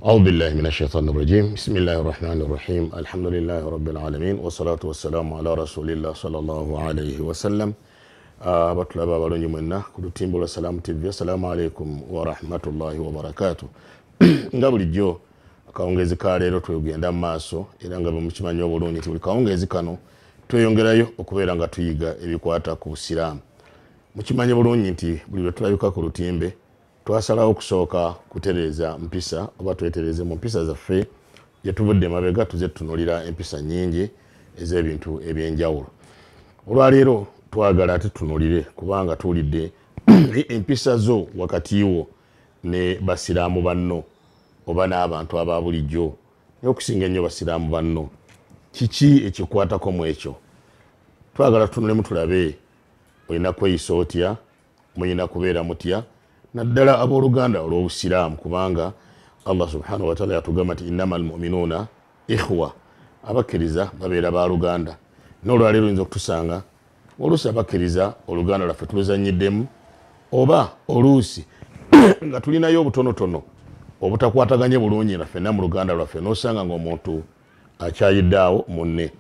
أعوذ بالله من الشيطان الرجيم بسم الله الرحمن الرحيم الحمد لله رب العالمين والصلاة والسلام على رسول الله صلى الله عليه وسلم abatulaba balonyi mwenna ku lutimbo lwa Salamu TV. Assalamu alaikum wa rahmatullahi wa barakatuh. Nga bulijjo akawungezi ka leero twegenda mu maaso era nga mukimanyi obulungi nti buli kawungezi kano tweyongerayo okubeera nga tuyiga ebikwata ku Busiraamu. Mukimanyi bulungi nti buli lwe tulabika ku lutimbe twasalawo okusooka kutereeza mpisa oba twetereze mu mpisa zaffe yatuvudde mabega tuze tutunulira empisa nnyingi ez'ebintu ebyenjawulo. Olwaleero twagala ate tunulire kubanga tuwulidde empisa zo wakati wo ne basiraamu banno oba n'abantu aba bulijjo n'okusinga ennyo basiraamu banno kiki ekikwatako mu ekyo. Twagala tunulemu tulabe olina kweyisa otya, mulina kubeera mutya naddala abooluganda olw'obusiraamu kubanga Allah subhanahu wa ta'ala yatugamba nti innamal mu'minuuna ikhwa, abakkiriza babeera baaluganda. N'olwaleero oyinza okutusanga oluusi abakkiriza oluganda lwaffe tuluzannyiddemu oba oluusi nga tulinayo obutonotono obutakwataganye bulungi naffenna mu luganda lwaffe n'osanga ng'omuntu akyayiddeawo munne.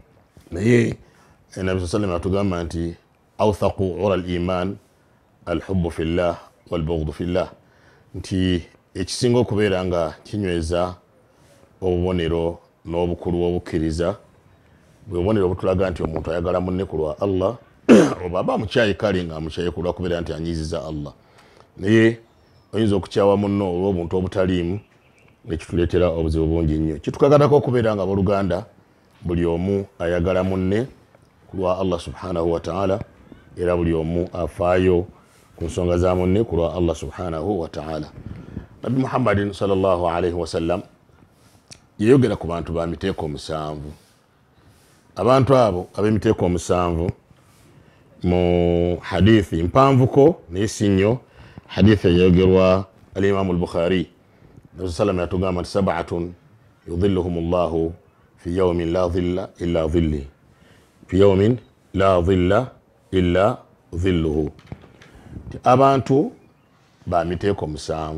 Naye Nabi sallam atugamba nti awthaqu ura al-iman alhubbu fillah walbughdu fillah, nti ekisinga okubeera nga kinyweza obubonero n'obukulu bw'obukkiriza bwe bubonero obutulaga nti omuntu ayagala munne ku lwa Allah oba aba mukyayi kale nga mukyayi ku lwa kubeera nti anyiiziza Allah. Naye oyinza okukyawa munno olw'obuntu obutaliimu ekituleetera obuzibu bungi nnyo. Kitukakatako okubeera nga abooluganda buli omu ayagala munne ku lwa Allah subhanahu wa ta'ala era buli omu afaayo ku nsonga za munne ku lwa Allah subhanahu wa ta'ala. Nabi Muhammadin sallallahu alaihi wasallam yayogera ku bantu ba miteeko 7. Abantu abo ab'emiteeko 7 mu hadithi mpanvuko naye si nnyo, hadithi eyayogerwa al-Imam al-Bukhari. Nabi sallam yatugamba nti sab'atun yudhilluhum Allahu fi yawmin la dhilla illa dhilli, fi yawmin la dhilla illa dhilluhu. Abantu ba miteeko 7,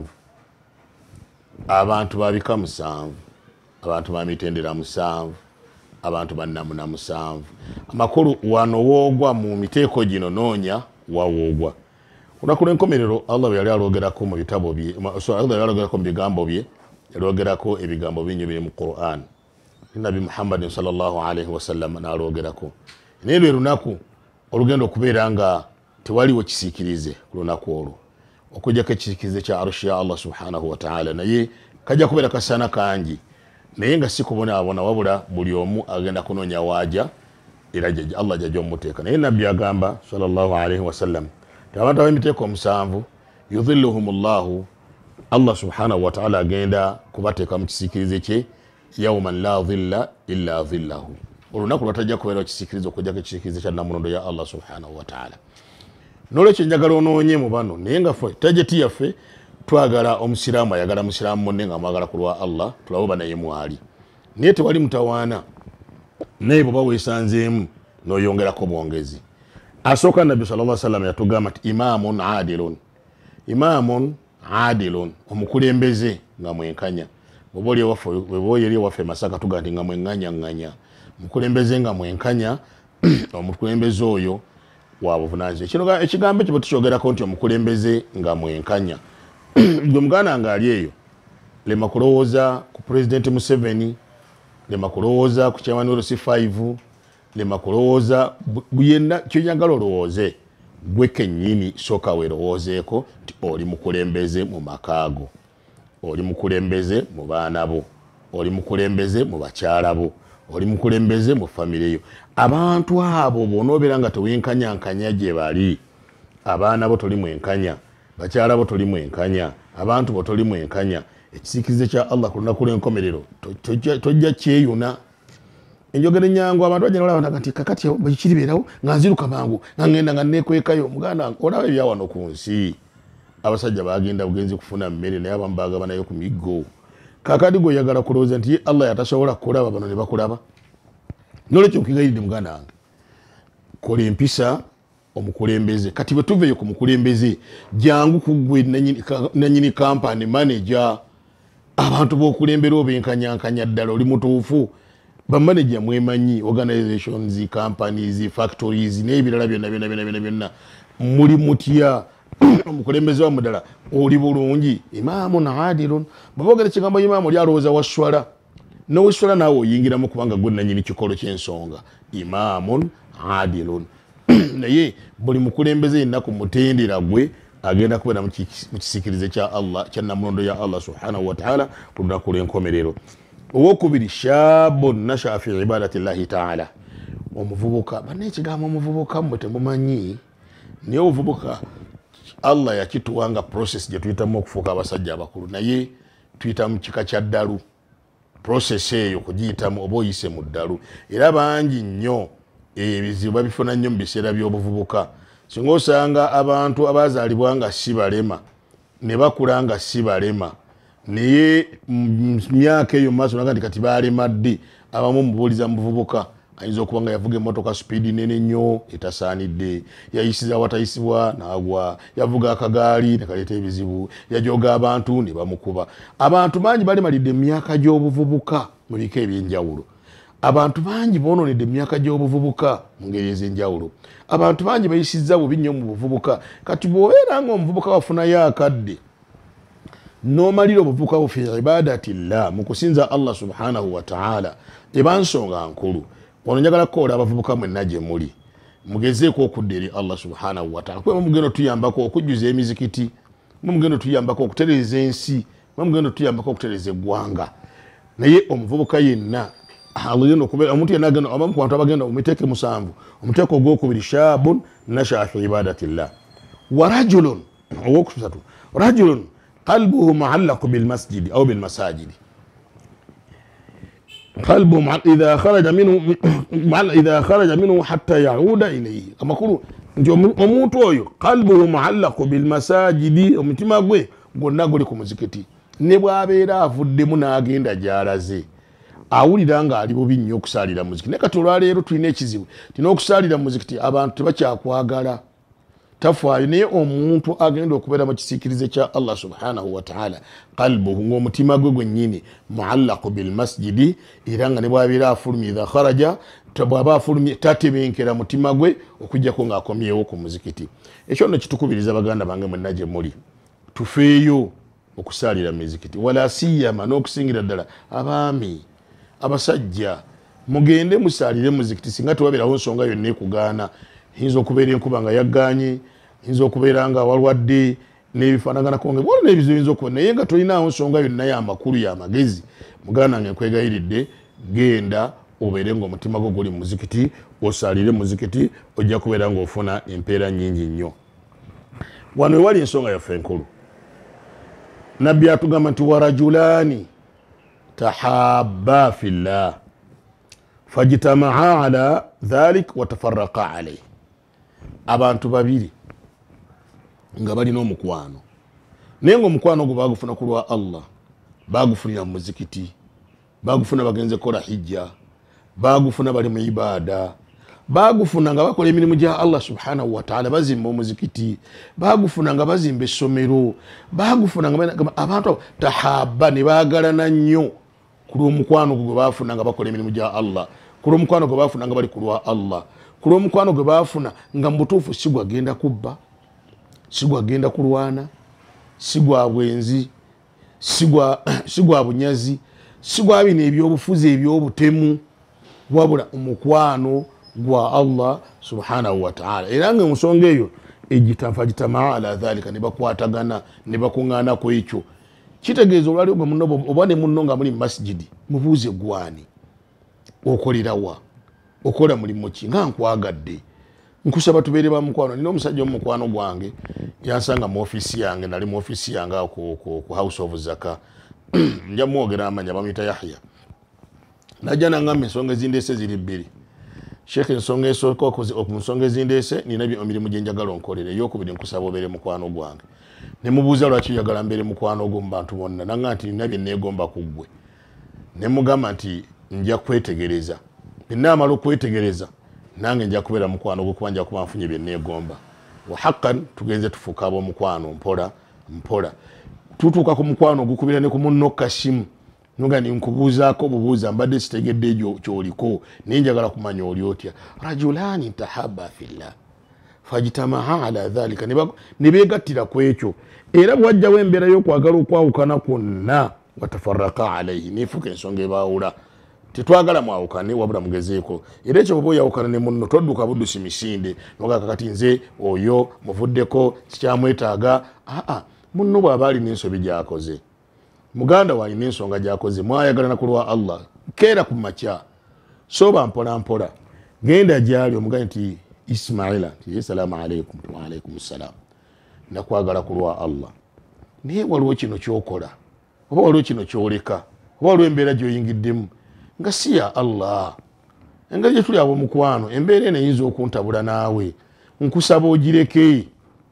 abantu babika 7, abantu ba mitendera 7, abantu bannamuna 7. Amakulu wano woogwa mu miteeko gino noonya wawoogwa. Kunakula enkomerero Allah yali alogerako mu bitabo bye, Allah yali alogerako mu bigambo bye, yalogerako ebigambo bingi biri mu Qur'an. Nabi Muhammad sallallahu alaihi wasallam n'alogerako. Naye lwe lunaku olugendo okubeera nga tewaliwo kisiikirize ku lunaku olwo okujjako ekisiikirize kya arushi ya Allah subhanahu wa ta'ala, naye kajja kubeera kasaana kangi naye nga si kubonaabona wabula buli omu agenda kunoonya waaja era Allah jajja omuteeka. Naye nabbi agamba sallallahu alaihi wasallam abantu ab'emiteeko 7 yudhilluhumullahu, Allah subhanahu wa ta'ala agenda kubateeka mu kisiikirize kye yawman la dhilla illa dhillahu, olunaku lwatajja kubeera kisiikirize okujjako ekisiikirize kya namulondo ya Allah subhanahu wa ta'ala. N'olwekyo njagala onoonye mu bano naye nga ffe tajeti yaffe twagala omusiraamu ayagala musiraamu munne nga mwagala ku lwa Allah tulaboba naye mwali, naye tewali mutawaana naye bw'oba weesanzeemu n'oyongerako bwongezi. Asooka Nabbi sallallahu alaihi wasallam yatugamba nti imaamun adilun, imaamun adilun, omukulembeze nga mwenkanya. Bw'oba eri ewaffe Masaka tuga nti nga mweŋŋanya, mukulembeze nga mwenkanya, omukulembeze oyo wa buvunaanyizibwa. Ekigambo ekyo bwe tukyogerako nti omukulembeze nga mwenkanya, gwe muganda nga ali eyo lema kulowooza ku President Museveni, lema kulowooza ku Chairman LC5, lema kulowooza yenna ky'oyagala olowooze gwe kennyini sooka weerowoozeeko nti oli mukulembeze mu makaago, oli mukulembeze mu baana bo, oli mukulembeze mu bakyala bo, oli mukulembeze mu famire yo. Abantu abo bw'onoobeera nga tewenkanyankanya gye bali, abaana bo toli mwenkanya, bakyala bo toli mwenkanya, abantu bo toli mwenkanya, ekisiikirize kya Allah ku lunaku lw'enkomerero tojja kyeyuna. Enjogera ennyangu abantu bajja n'olaba nti kakati bakiribeerawo nga nziruka mangu nga ngenda nga neekwekayo. Muganda olaba ebya wano ku nsi, abasajja bagenda bugenzi kufuna mmere naye abamu baagaba nayo ku miggo. Kakati gwe oyagala kulowooza nti Allah yatasobola kukulaba bano ne bakulaba. N'olwekyo nkigayiridde muganda wange, kola empisa omukulembeze. Kati bwe tuveeyo ku mukulembeze jangu kuggwe nannyini kampani manager abantu b'okulembera obenkanyankanya ddala oli mutuufu bamaneja mwemanyi organizations companies factories n'ebirala byonna muli mutya omukulembeze wa mudala oli bulungi imaamun adilun bw'oboogera ekigambo imaamu oli alowooza waswala n'oweswala naawe oyingiramu kubanga gwe nannyini kikolo ky'ensonga imaamun adilun naye buli mukulembeze yenna ku mutendera gwe agenda kubeera mu kisikirize kya Allah kya namulondo ya Allah subhanahu wa ta'ala ku lunaku lw'enkomerero. Owokubiri shaabun nashaa fi ibadati llahi ta'ala omuvubuka banne ekigambo omuvubuka mmwe temumanyi naye obuvubuka Allah yakituwanga process gye tuyitamu okufuuka abasajja abakulu naye tuyita mu kika kya ddalu process eyo kugiyitamu oba oyise mu ddalu era bangi nnyo ebizibu babifuna nnyo mu biseera by'obuvubuka singa osanga abantu abazaalibwa nga si balema ne bakula nga si balema naye myaka eyo maaso naga nti kati balema ddi abamu mubuuliza mu buvubuka ayinza okuba nga yavuga emmotoka sipiidi nene nnyo etasaanidde yayisiza watayisibwa n'agwa yavuga akagaali ne kaleeta ebizibu yajoga abantu ne bamukuba abantu bangi balemalidde emyaka gy'obuvubuka mu bika ebyenjawulo abantu bangi boononedde emyaka gy'obuvubuka mu ngeri ez'enjawulo abantu bangi bayisizza bubi nnyo mu buvubuka kati bw'obeera nga omuvubuka wafunayo akadde n'omalira obuvubuka bwo fi ibadatillah mu kusinza Allah subhanahu wa ta'ala eba nsonga nkulu ono njagala kukola abavubuka mwenna gye muli mugezeeko okudda eri Allah subhanahu wa ta'ala kuba mugenda tuyambako okujjuza emizikiti mugenda tuyambako okutereeza ensi mugenda tuyambako okutereeza eggwanga naye omuvubuka yenna agenda okubeera omuntu yenna agenda abamu ku bantu abagenda omiteeke 7 omuteeko ogwokubiri shaabun nashaa fi ibadatillah wa rajulun owokusatu rajulun qalbuhu muallaqu bilmasjidi aw bilmasajidi قلبه إذا خرج منه حتى يعود إليه كما يقولوا omuntu oyo qalbuhu muallaqu bilmasajidi omutima gwe gwonna guli ku muzikiti ne bw'abeera avuddemu n'agenda gy'alaze awulira nga ali bubi nnyo okusaalira muzikiti naye kati olwaleero tulina ekizibu tina okusaalira muzikiti abantu tebakyakwagala tafaayo naye omuntu agenda okubeera mu kisiikirize kya Allah subhanahu wa ta'ala qalbuhu ng'omutima gwe gwennyini muallaqu bilmasjidi era nga ne bw'abeera afulumye idha kharaja bw'aba afulumye tatebenkera mutima gwe okuggyako ng'akomyewo ku muzikiti ekyo nno kitukubiriza baganda bange mwenna gye muli tufeeyo okusaalira mizikiti wala siyama n'okusingira ddala abaami abasajja mugende musaalire muzikiti singa tewabeerawo nsonga yonna ekugaana yinza okubeera enkuba nga yagganye yinza okubeera nga walwadde n'ebifaanaganako nga bwolina ebizibu yinza okuba naye nga tolinaawo nsonga yonna y'amakulu y'amagezi muganda wange nkwegayiridde genda obeere ng'omutima gwo guli mu muzikiti osaalire muzikiti ojja kubeera ng'ofuna empeera nnyingi nnyo wano ewali ensonga yaffe enkulu nabbi atugamba nti warajulaani tahabba fillah fajtamaa ala dhalik watafarraqa alayhi abantu babiri nga balina omukwano naye ng'omukwano ogwo baagufuna ku lwa Allah baagufunira mu muzikiti baagufuna bagenze kola hijja baagufuna bali mu ibaada baagufuna nga bakola emirimu gya Allah subhanahu wa ta'ala bazimba omuzikiti baagufuna nga bazimba essomero baagufuna nga abantu tahabba ne baagalana nnyo ku lw'omukwano gwe baafuna nga bakola emirimu gya Allah ku lw'omukwano gwe baafuna nga bali ku lwa Allah ku lw'omukwano gwe baafuna nga mu butuufu si gwagenda kubba si gwagenda kulwana si gwa bwenzi si gwa bunyazi si gwa bino ebyobufuzi ebyobutemu wabula omukwano gwa Allah subhanahu wa ta'ala era nga ensonga eyo ejitamaa ala dhalika ne bakwatagana ne bakuŋŋaana ku ekyo kitegeeza olwali gwe munno oba ne munno nga muli mu masjidi mubuuze gwani okolerawa okola mulimu ki nga nkwagadde nkusaba tubeere ba mukwano nina omusajja omukwano gwange yansanga mu ofiisi yange nali mu ofiisi yange ku house of zaka nja mwogera amanya bamuyita Yahya najja nangamba ensonga ezindeese ziri bbiri sheekh ensonga esooka okunsonga ezindeese nina emirimu gye njagala onkolere eyokubiri nkusaba obeere mukwano gwange ne mubuuza lwaki oyagala mbeere mukwano gwo mu bantu bonna nanga nti nina bye neegomba ku ggwe ne mugamba nti nja kwetegereza binaamala okwetegereza nange nja kubeera mukwano gwo kuba nja kuba nfunye bye neegomba wa haqqan tugenze tufuuka ab'omukwano mpola mpola tutuuka ku mukwano gukubira ne ku munno Kasimu nuga ni nkubuuzaako bubuuza mbadde sitegedde ekyo kyoliko naye njagala kumanya oli otya. Rajulani tahabba fillah fajtamaha ala dhalika, ne beegattira ku ekyo era bwajjawo embeera y'okwagala okwawukana kwonna watafaraka alaihi, neefuuka ensonga ebaawula. Tetwagala mwawukane wabula mugezeeko. Era ekyo bw'oba oyawukana ne munno todduka buddusi misinde noga kakati nze oyo muvuddeko sikyamwetaaga. Munno bw'aba alina ensobi gy'akoze, muganda waalina ensonga gy'akoze, mwayagalana ku lwa Allah, keera ku makya soba mpola mpola genda gyali omuganda nti Ismaila nti salaamu alaikum. Wa alaikum salaam, nakwagala ku lwa Allah, naye waliwo kino kyokola oba waliwo kino kyoleka oba waliwo embeera gy'oyingiddemu nga si ya Allah. Engeri gye tuli ab'omukwano, embeera eno eyinza okuntabula naawe, nkusaba ogireke,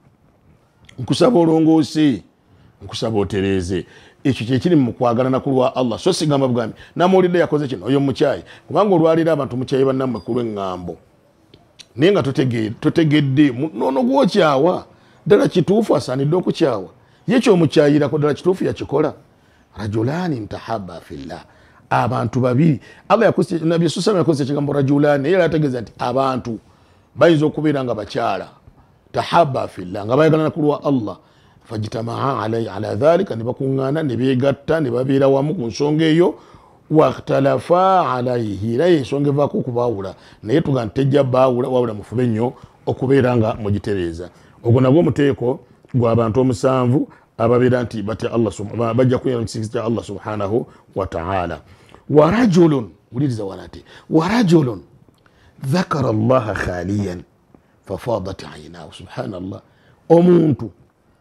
nkusaba olongoose, nkusaba otereeze. Ekyo kyekiri mu kwagalana ku lwa Allah, so sigamba bugambi namuwulidde yakoze kino oyo mukyayi, kubanga olwalira abantu mukyayi bannammwe ku lw'eŋŋambo naye nga totegedde noono gwokyawa ddala kituufu asaanidde okukyawa ye kyomukyayirako ddala kituufu yakikola. Rajulani ntahabba fillah, abantu babiri. Allah Nabi Susama yakozesa ekigambo rajulani naye era ategeeza nti abantu bayinza okubeera nga bakyala tahabba fillah nga bayagalana ku lwa Allah, fajtamaha alaihi ala dhalika, ne bakuŋŋaana ne beegatta ne babeera wamu ku nsonga eyo. Wakhtalafa alaihi, era ensonga evaako okubaawula naye tuga nti tejja baawula wabula mufube nnyo okubeera nga mugitereeza. Ogwo nagwo omuteeko gw'abantu 7 ababeera nti batya Allah bajja kuyera ekisigizo kya Allah subhanahu wa ta'ala. Warajulun, wuliriza wanate, warajulun dhakara Allaha khaliyan fafadat aynahu. Subhanallah, omuntu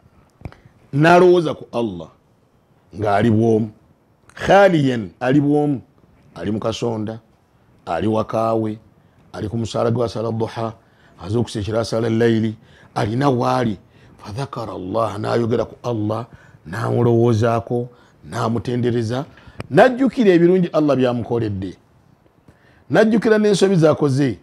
nalowooza ku Allah ng'ali bwomu, khaliyan ali bwomu, ali mu kasonda, ali wakaawe, ali ku musaala gwa sala duha, aze okusekera asala layiri, alina waali. Fadhakara Allah, n'ayogera ku Allah, n'amulowoozaako, n'amutendereza, n'ajjukira ebirungi Allah byamukoledde, n'ajjukira n'ensobi z'akoze.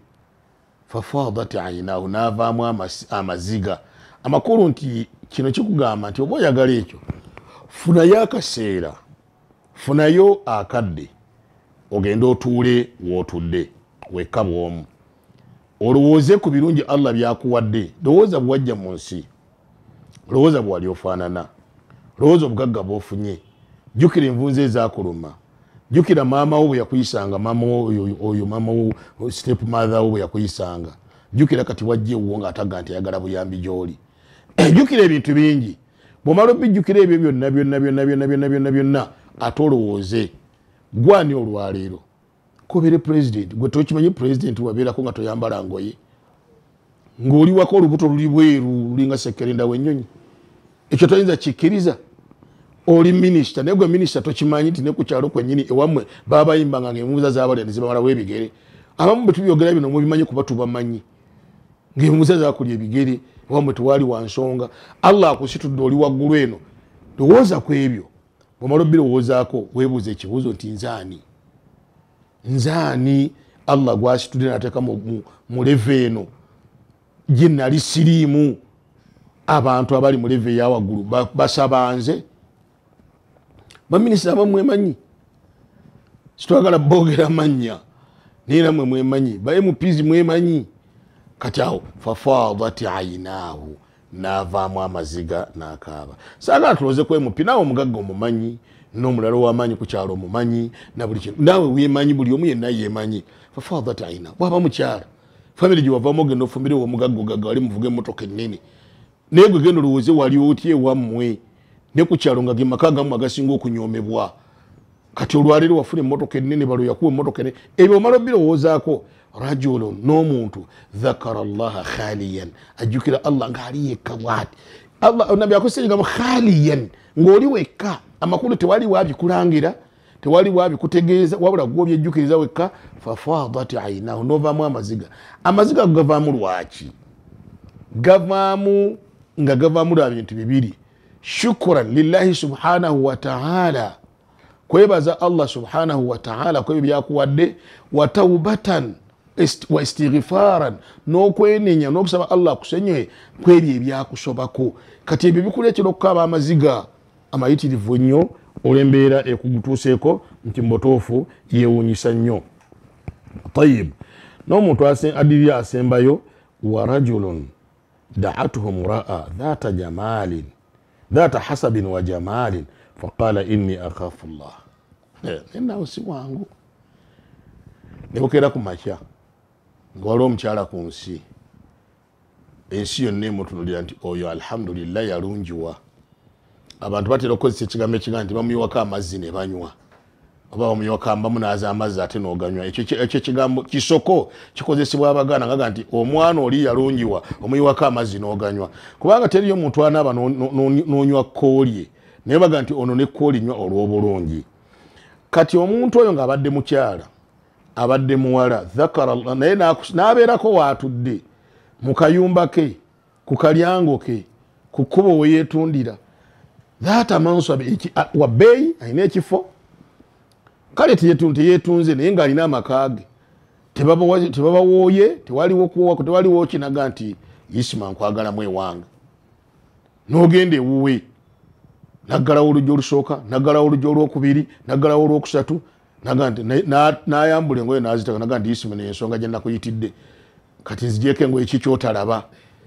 Fafadat aynahu, n'avaamu amaziga. Amakulu nti kino kikugamba nti oba oyagala ekyo, funayo akaseera, funayo akadde, ogende otuule w'otudde wekka bw'omu, olowooze ku birungi Allah byakuwadde. Lowooza bw'wajja mu nsi, lowooza bw'wali ofaanana, lowooza obugagga bw'ofunye, jjukira envunza ezaakuluma, jjukira maama wo bwe yakuyisanga, maama oyo maama wo step mother wo bwe yakuyisanga, jjukira kati wajja ewuwo ng'atagga nti ayagala buyambi gy'oli. Jjukira ebintu bingi, bw'omala obijjukira ebyo byonna ate olowooze gwani olwaleero kobere president gwe tokimanyi president wabeerako nga toyambala ngoye ng'oli wako olubuto luli bweru lulinga sekkerenda w'ennyonyi. Ekyo toyinza kikkiriza. Oli minisita naye gwe minisita tokimanyi nti ne ku kyalo kwennyini ewammwe baba bayimbanga ng'embuuza z'abalya ne zibamalawo ebigere. Abamu bwe tubyogera bino mubimanyi kuba tubamanyi ng'embuuza zaakulya ebigere ewammwe tewaali wa nsonga. Allah akusitudde oli waggulu eno, lowooza ku ebyo. Bw'omala obirowoozaako weebuuza ekibuuzo nti nzaani Allah gwasitudde n'ateeka mu leve eno gye nali siriimu. Abantu abali mu leve eya waggulu basaba nze. Baminisita abamu mwemanyi, sitwagala boogera mannya naye nammwe mwemanyi, ba MPs mwemanyi. Kati awo fafadat aynahu, n'avaamu amaziga n'akaaba. Saagala tulooze ku MP, naawe omugagga omumanyi, n'omulala w'amaanyi ku kyalo omumanyi, na buli kintu naawe weemanyi, buli omu yenna yeemanyi. Fafadat aynahu, bw'aba mukyala famire gye wavaamu ogenda ofumbire omugagga ogagga wali muvuga emmotoka ennene, naye gwe genda olowooze wali otya ewammwe ne ku kyalo nga ge maka gamu agasinga okunyoomebwa. Kati olwaleero wafuna emmotoka ennene, balo yakuwa emmotoka ennene. Ebyo omala obirowoozaako. Rajulun, n'omuntu dhakara Allaha khaliyan, ajjukira Allah ng'ali yekka bw'ati. Allah nabbi akozesa ekigambo khaliyan, ng'oli wekka, amakulu tewali waabikulangira, tewali waabikutegeeza, wabula gw'obyejjukiriza wekka. Fafadat aynahu, n'ovaamu amaziga. Amaziga gavaamu lwaki? Gavaamu nga gavaamu lwa bintu bibiri. Shukran lillahi subhanahu wa ta'ala, kwebaza Allah subhanahu wa ta'ala kwebyo byakuwadde, wa taubatan wa istighfaran, n'okwenenya n'okusaba Allah akusenye kwebyo ebyakusobako. Kati ebyo bikuleetera okukaaba amaziga. amayitirivu nnyo olw'embeera ekugutuuseeko nti mbotofu yeewuunyisa nnyo. Tayib, n'omuntu adiriri asembayo wa rajulun da'atuhu mura'a dhata jamalin dhata hasabin wa jamalin faqala inni akhafu Allah. Nnawe si bwangu nebukera ku makya nga waliwo omukyala ku nsi, ensi yonna emutunulira nti oyo alhamdulillah yalungiwa. Abantu batera okukozesa ekigambo ekiga nti bamuyiwako amazzi ne banywa, oba bamuyiwako bamunaaza amazzi ate n'oganywa. Ekyo kigambo kisoko kikozesebwa Abaganda ngaga nti omwana oli yalungiwa omuyiwako amazzi n'oganywa, kubanga teriyo omuntu anaaba n'onywa koolye naye baga nti ono ne kooli nywa olw'obulungi. Kati omuntu oyo ng'abadde mukyala abadde muwala dhakara naye n'abeerako waatudde mu kayumba ke, ku kalyango ke, ku kkubo we yeetundira, dhaata mansabi wa bbeeyi, alina ekifo kale teyeetunze naye ng'alina amaka ge, tebabawooye, tewaliwo kinaga nti Isima nkwagalamu ewange. N'ogenda ewuwe naggalawo olujja olusooka, naggalawo olujja olwokubiri, naggalawo olwokusatu, n'ayambula engoye n'azitaka naga nti Isima n'ensonga gye nakuyitidde, kati nzigyeko engoye kikyotalaba.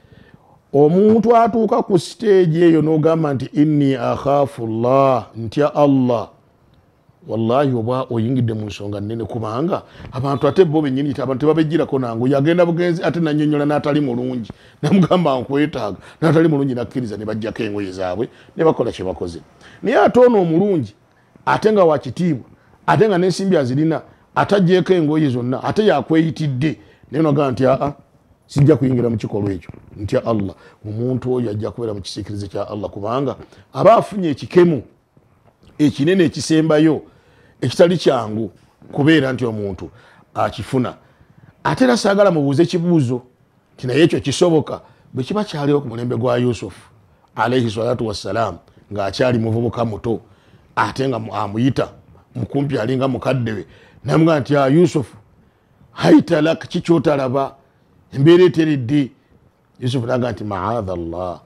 Omuntu atuuka ku siteegi eyo n'ogamba nti inni akhafu Allah, ntya Allah, wallahi oba oyingidde mu nsonga nnene, kubanga abantu ate bo bennyini abantu tebabejjirako nangu, yagenda bugenzi ate nannyonnyola n'atali mulungi, namugamba nkwetaaga, n'atali mulungi nakkiriza ne bajjako engoye zaabwe ne bakola kye bakoze. Naye ate ono omulungi ate nga wakitiibwa ate nga n'ensimbi azirina atajjeeko engoye zonna ate yakweyitidde, naye nogamba nti aa sijja kuyingira mu kikolwa ekyo, ntya Allah. Omuntu oyo ajja kubeera mu kisiikirize kya Allah, kubanga aba afunye ekikemu ekinene ekisembayo ekitali kyangu kubeera nti omuntu akifuna. Ate era saagala mubuuze kibuuzo ti naye ekyo kisoboka bwe kiba kyaliwo ku mulembe gwa Yusufu alayhi salatu wassalaam ng'akyali muvubuka muto, ate nga amuyita mukumpi alinga mukadde we, namugamba nti Yusufu haitalak, kikyotalaba, embeera eteredde. Yusufu naga nti maadha Allah,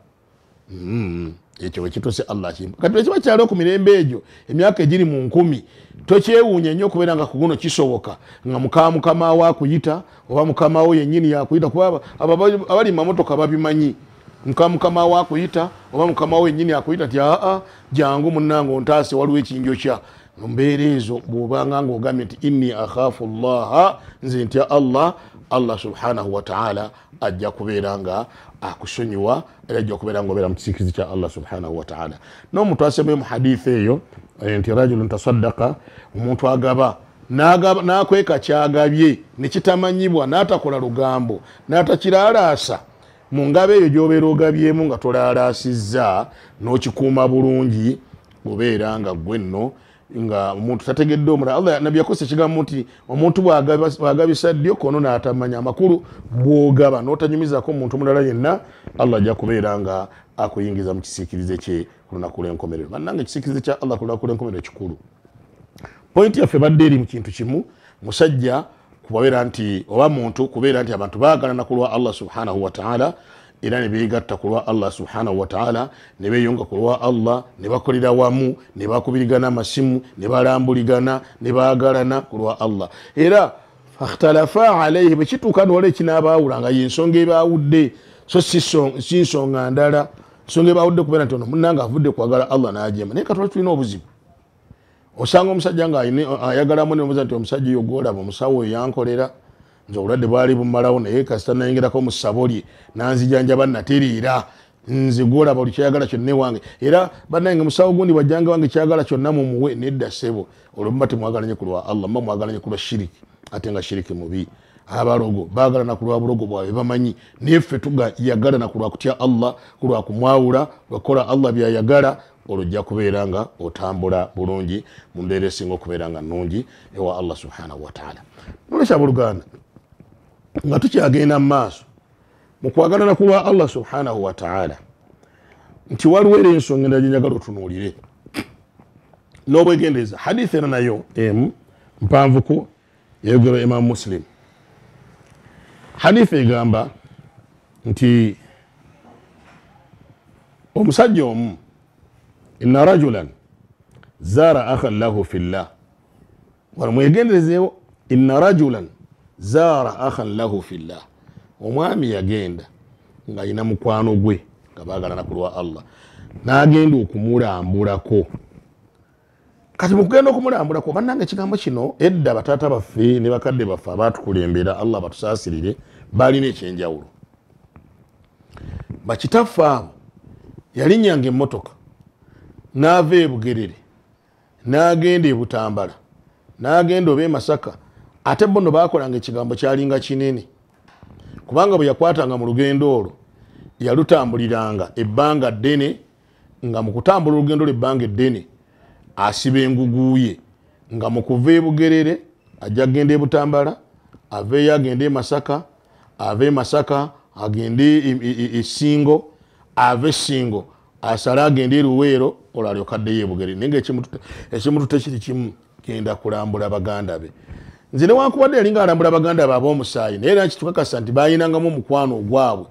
ekyo wekituse Allah kimpa. Kati bwe kiba kyaliwo ku mirembe egyo emyaka egiri mu 10, tokyewuunya nnyo okubeera nga ku guno kisoboka nga mukama we akuyita oba mukama we yennyini yakuyita, kuba abali mamotoka babimanyi. Mukama we akuyita oba mukama we yennyini akuyita nti aa jangu munnange ontaase waliwo ekinjo kya. Mu mbeera ezo bw'obanga ng'ogambye nti inni akhafu Allah, nze ntya Allah, Allah subhanahu wa ta'ala ajja kubeera nga akusonyiwa, era ajja kubeera nga obeera mu kisiikirize kya Allah subhanahu wa ta'ala. N'omuntu asembayo mu hadithi eyo nti rajulun tasaddaqa, omuntu agaba n'akweka kyagabye ne kitamanyibwa, n'atakola lugambo, n'atakiraalaasa, mu ngabo eyo gy'obeera ogabyemu nga tolaalaasizza n'okikuuma bulungi, obeera nga gwe nno nga omuntu tategedde omulala. Allah nabbi yakozesa ekigambo nti omuntu bw'agabisa ddyo kono n'atamanya amakulu, bw'ogaba n'otanyumizako omuntu mulala yenna, Allah ajja kubeera nga akuyingiza mu kisiikirize kye ku lunaku lw'enkomerero. Bannange ekisiikirize kya Allah ku lunaku lw'enkomerero kikulu. Pointi yaffe badde eri mu kintu kimu, musajja kubeera nti oba muntu kubeera nti abantu baagalana ku lwa Allah subhanahu wa ta'ala, era ne beegatta ku lwa Allah subhanahu wa ta'ala, ne beeyunga ku lwa Allah, ne bakolera wamu, ne bakubirigana amasimu, ne balambuligana, ne baagalana ku lwa Allah. Era fakhtalafa alayhi, bwe kituuka n'olwo ekinabaawula nga y'ensonga ebaawudde, so si nsonga ndala, nsonga ebaawudde kubeera nti ono munnange avudde kwagala Allah n'ajeema. Naye katola tulina obuzibu, osanga omusajja ng'ayagalamu ne mubuuza nti omusajja oyo gw'olaba omusawo oyo yankolera, nze obulwadde bwali bumalawo naye kasita nayingirako mu ssabo lye nanzijanjaba nateriira, nze gw'olaba buli kyayagala kyonna ewange. Era bannange musawo gundi bwajjanga wange kyagala kyonna mumuwe, nedda ssebo, olwo muba temwagalanye ku lwa Allah, muba mwagalanye ku lwa shiriki, ate nga shiriki mubi. Abalogo baagalana ku lwa bulogo bwabwe bamanyi, naye ffe tugayagalana ku lwa kutya Allah, ku lwa kumwawula, lwakola Allah byayagala, olujja kubeera nga otambula bulungi mu mbeera esinga okubeera nga nnungi ewa Allah subhanahu wa ta'ala. Nolekya buluganda nga tukyagenda mu maaso mu kwagalana ku lwa Allah subhanahu wa ta'ala, nti waliwo era ensonga endala gye njagala otunuulire n'obwegendereza. Hadithi era nayo emu mpanvuko yeyogerwa Imam Muslim. Hadithi egamba nti omusajja omu inna rajulan zara akhan lahu fillah waramwegenderezeewo inna rajulan zara akhan lahu fillah omwami yagenda nga alina mukwano gwe nga baagalana ku lwa Allah n'agenda okumulambulako. Kati mukugenda okumulambulako bannange ekigambo kino edda bataata baffe ne bakadde baffe abaatukulembera Allah batusaasirire balina ekyenjawulo. Bakitaffe abo yalinnyanga emmotoka n'ava e Bugerere n'agenda e Butambala n'agenda oba e Masaka ate bo no baakolanga ekigambo kyalinga kinene kubanga bwe yakwatanga mu lugendo olwo yalutambuliranga ebbanga ddene nga mu kutambula olugendo lw'ebbanga eddene asiba enguguye nga mu kuva e Bugerere ajja agenda e Butambala aveeyo agende e Masaka ave e Masaka agende e Ssingo ave e Ssingo asale agende e Luweero olwalyoka addeyo e Bugerere naye ng'ekimutu tekiri kimu genda kulambula baganda be. Nze newankubadde yali ng'alambula baganda be ab'omusaayi naye era kitukakasa nti baayinangamu omukwano ogwabwe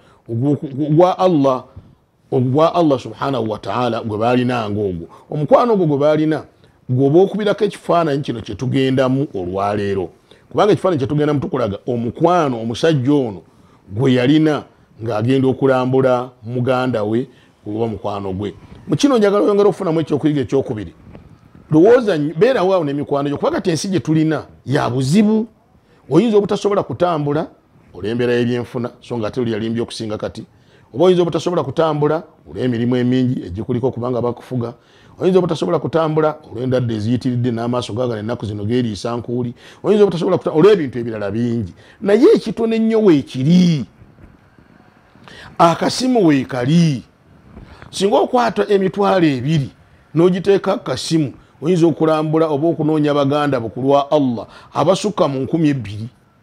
ogwa Allah subhanahu wa ta'ala gwe baalinanga ogwo. Omukwano ogwo gwe baalina gwoba okubirako ekifaananyi kino kye tugendamu olwaleero kubanga ekifaananyi kye tugendamu tukulaga omukwano omusajja ono gwe yalina ng'agenda okulambula muganda we olwa mukwano gwe. Mu kino njagala oyongera okufunamu ekyokuyiga ekyokubiri. Lowooza beerawo awo n'emikwano gyo kuba kati ensi gye tulina ya buzibu. Oyinza obutasobola kutambula olw'embeera y'ebyenfuna so nga ate oli yalimbye okusinga kati. Oba oyinza obutasobola kutambula olw'emirimu emingi egikuliko kubanga bakufuga. Oyinza obutasobola kutambula olw'endwadde eziyitiridde n'amaaso gaagala ennaku zino geeriisa nkuuli. Oyinza obutasobola kutambula olw'ebintu ebirala bingi. Naye ekitono ennyo weekiri. Akasimu weekali. Singa okwata emitwalo ebiri n'ogiteeka akasimu oyinza okulambula oba okunoonya baganda bo ku lwa Allah abasukka mu 2,000.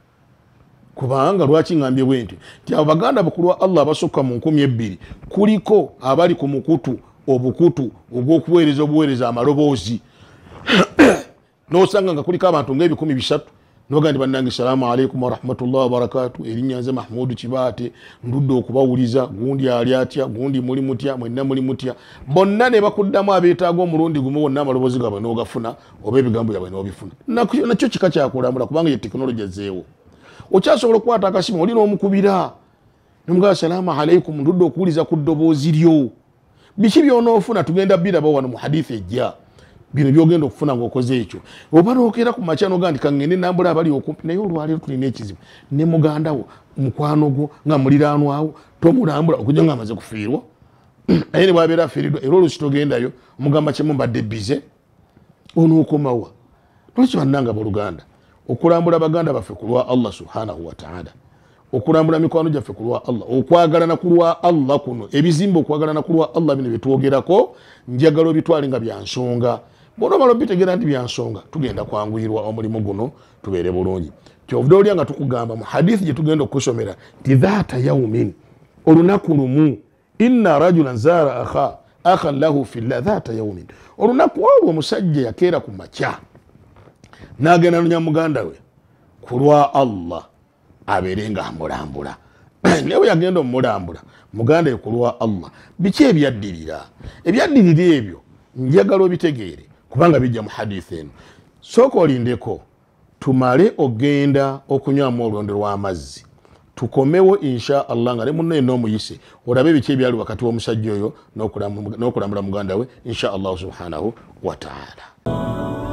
Kubanga lwaki ngambye bwe nti abo baganda bo ku lwa Allah abasukka mu 2,000 kuliko abali ku mukutu obukutu ogw'okuweereza obuweereza amaloboozi n'osanga nga kuliko abantu ng'ebikumi 3 noga ndi bannange salaamu alaikum wa rahmatullahi wa barakatuh erinnya nze Mahmudu Kibaate ndudde okubawuliza gundi ali atya gundi muli mutya mwenna muli mutya bonna ne bakuddamu abeetaaga omulundi gumu wonna amaloboozi gaabwe n'ogafuna oba ebigambo byabwe n'obifuna nakyo kika kyakulambula kubanga ye tekinologi ezeewo. Okyasobola okukwata akasimu oli n'omukubira nomugamba salaamu alaikum ndudde okuwuliza ku ddoboozi lyo biki by'onoofuna tugenda biraba wano mu hadithi ejja bino byogenda okufuna ng'okoze ekyo oba n'okeera ku makya n'ogamba nti kangende nambula abali okumpi naye olwaleero tulina ekizibu ne muganda wo mukwano gwo nga muliraanwawo tomulambula okujja nga amaze kufiirwa naye ne bwabeera afiiriddwa era oluusi togendayo omugamba kyemu mbadde bize onookomawa. Lwaki bannanga booluganda okulambula baganda baffe ku lwa Allah subhanahu wa ta'ala okulambula mikwano gyaffe ku lwa Allah okwagalana ku lwa Allah kuno ebizimba okwagalana ku lwa Allah bino byetwogerako njagala obitwale nga byansonga bw'onomala obitegeera nti byansonga tugenda kwanguyirwa omulimu guno tubeere bulungi. Kyovudde olya nga tukugamba mu hadithi gye tugenda okusomera nti dhaata yawmin olunaku lumu inna rajulan zara akhan lahu fillah dhaata yawmin olunaku olwo omusajja yakeera ku makya n'agenda nonya muganda we ku lwa Allah abeere nga amulambula naye bwe yagenda omulambula muganda we ku lwa Allah biki ebyaddirira ebyo njagala obitegeere kubanga bijja mu hadithi eno. Sooka olindeko tumale ogenda okunywamu olulondo lw'amazzi tukomewo insha Allah nga ne munne n'omuyise olabe biki ebyali wakati w'omusajja oyo n'okulambula muganda we insha Allah subhanahu wa ta'ala.